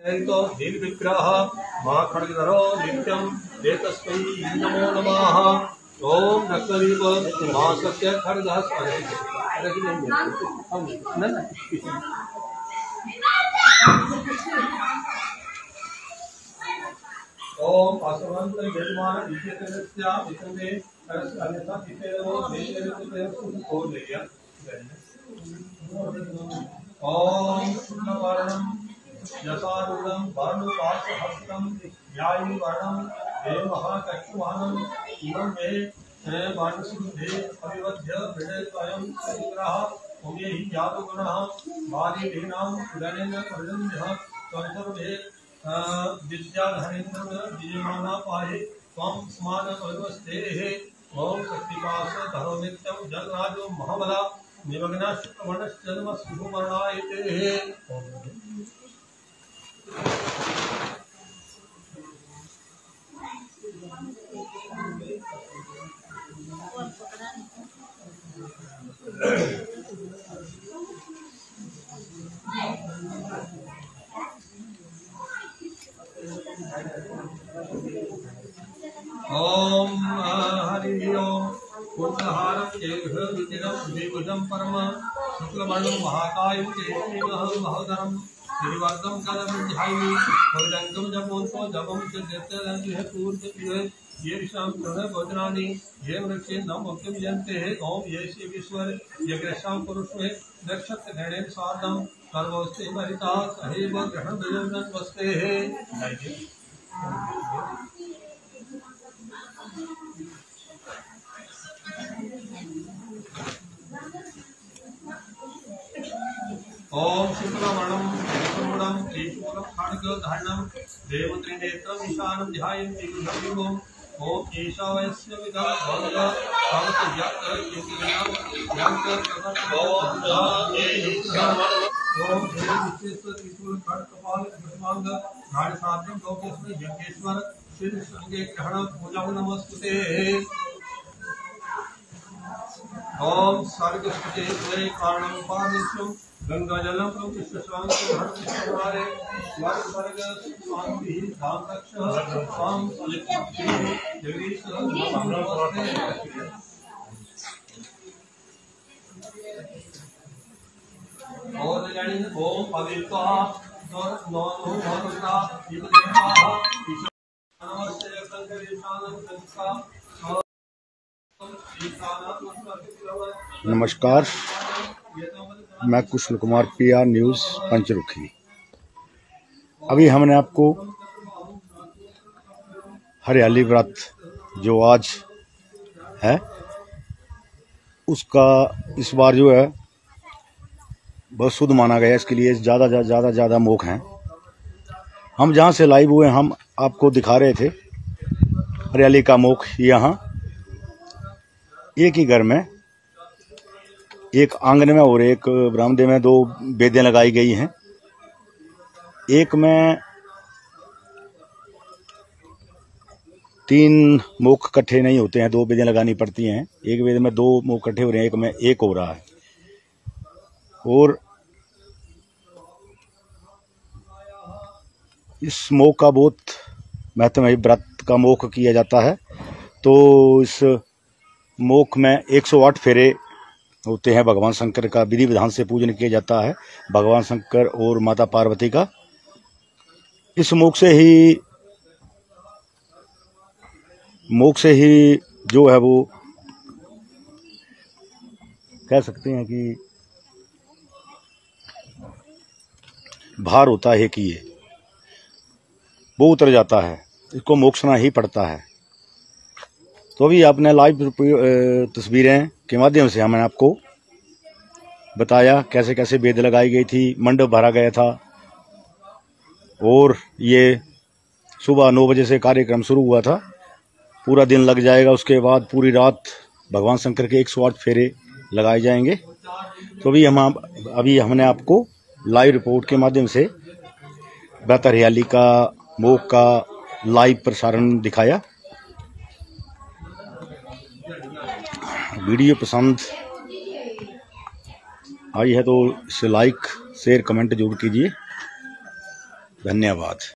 विग्रह मा खड्गधरो नित्यं एतस्मै नमो नमः। ओम नक्कलीप मासस्य खड्गः ओम पासवंत वेदमान विद्यतेस्या वितमे अन्यथा कितेरो देशेरो को लेया। ओम शुक्लवर्णं यसारूढं वर्णपाशहस्तं न्यायी वर्णं देवमहाकक्षुवाहनं इमं मे वर्णसिद्धे अभिवद्य वृणेत्वयं सुग्रह उमे हि यादुगुणः बालीलीनां उदनेन प्रजन्यः संसर्वे विद्याधरेन्द्र विजयमाना पाहि त्वं स्मानपर्वस्तेः। ओम शक्तिपाश धरो नित्यं जगराजो महाबला निमग्नाश्चर्मणश्चर्म सुवर्णायतेः। ओम हरि ओम कुंडहारं केशविचिरं द्विभुजं परम शुक्लवर्णं महाकायं केशरीमः महोदरं श्रीवर्धं कदमध्यायि भगदङ्गं जपोन्तो जपं च जत्यदन्तिः ये विषां भोजनानि ये वृक्षेन्दं मुक्तिं यन्ते। ओम ये शिवेश्वर यज्ञशां पुरुषे नक्षत्रगणेन सार्धं सर्वोस्ते परितः सहैव ग्रहणद्वयं वस्तेः। ओम शुक्लवर्णं विष्णुमूलं त्रिशूलं खड्गधारणं देवत्रिनेत्रं ईशानं ध्यायन्ति विभुं। ओम ईशावस्य विदर्भंग यज्ञेश्वर श्री संगे ग्रहण पूजा नमस्ते। ओम सर्ग स्थिते कारणं पादिष्यं गंगाजलं प्रतिष्ठांतरे स्वर्ग शांति धाम रक्षः स्वाम जगदीश नमस्ते। ओम पवित्रः नमो भगवता नमस्ते कंकरेशानं। नमस्कार, मैं कुशल कुमार PR न्यूज़ पंचरुखी। अभी हमने आपको हरियाली व्रत जो आज है उसका इस बार जो है बहुत शुद्ध माना गया। इसके लिए ज़्यादा मोख हैं। हम जहाँ से लाइव हुए हम आपको दिखा रहे थे हरियाली का मोख। यहाँ एक ही घर में, एक आंगन में और एक बरामदे में 2 बेदें लगाई गई हैं। एक में 3 मोख इकट्ठे नहीं होते हैं, 2 बेदें लगानी पड़ती हैं। एक बेदे में 2 मोख इकट्ठे हो रहे हैं, एक में 1 हो रहा है। और इस मोख का बहुत महत्व है। व्रत का मोख किया जाता है तो इस मोख में 108 फेरे होते हैं। भगवान शंकर का विधि विधान से पूजन किया जाता है, भगवान शंकर और माता पार्वती का। इस मोख से ही जो है वो कह सकते हैं कि भार होता है कि ये वो उतर जाता है, इसको मोक्षना ही पड़ता है। तो अभी आपने लाइव तस्वीरें के माध्यम से हमने आपको बताया कैसे कैसे बेद लगाई गई थी, मंडप भरा गया था। और ये सुबह 9 बजे से कार्यक्रम शुरू हुआ था, पूरा दिन लग जाएगा। उसके बाद पूरी रात भगवान शंकर के 108 फेरे लगाए जाएंगे। तो अभी हमने आपको लाइव रिपोर्ट के माध्यम से बेहतर हरियाली का मोख का लाइव प्रसारण दिखाया। वीडियो पसंद आई है तो इसे लाइक शेयर कमेंट जरूर कीजिए। धन्यवाद।